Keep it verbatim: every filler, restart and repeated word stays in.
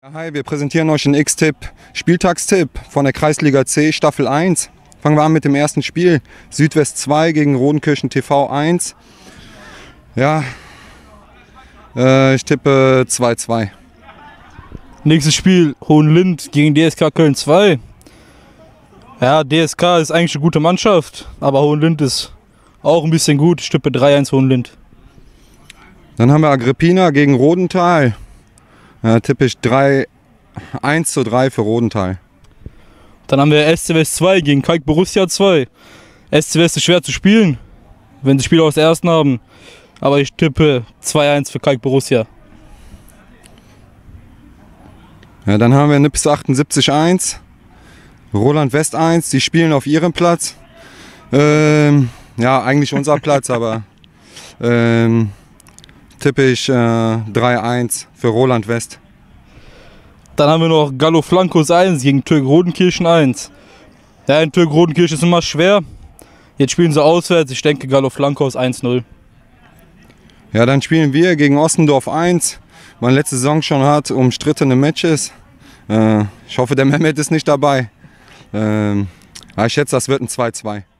Hi, wir präsentieren euch einen X-Tipp, Spieltagstipp von der Kreisliga C, Staffel eins. Fangen wir an mit dem ersten Spiel. Südwest zwei gegen Rodenkirchen T V eins. Ja, äh, ich tippe zwei zwei. Nächstes Spiel, Hohenlind gegen D S K Köln zwei. Ja, D S K ist eigentlich eine gute Mannschaft, aber Hohenlind ist auch ein bisschen gut. Ich tippe drei eins Hohenlind. Dann haben wir Agrippina gegen Rodenthal. Ja, tippe ich drei eins zu drei für Rodenthal. Dann haben wir S C West zwei gegen Kalk Borussia zwei. S C West ist schwer zu spielen, wenn sie Spieler aus der ersten haben. Aber ich tippe zwei eins für Kalk Borussia. Ja, dann haben wir Nips achtundsiebzig eins, Roland West eins. Die spielen auf ihrem Platz. Ähm, ja, eigentlich unser Platz, aber ähm, tippe ich äh, drei eins für Roland West. Dann haben wir noch Gallo Flankos eins gegen Türk Rodenkirchen eins. Ja, in Türk Rodenkirchen ist immer schwer. Jetzt spielen sie auswärts. Ich denke Gallo Flankos eins null. Ja, dann spielen wir gegen Ossendorf eins. Man letzte Saison schon hat umstrittene Matches. Äh, ich hoffe, der Mehmet ist nicht dabei. Ähm, ich schätze, das wird ein zwei zwei.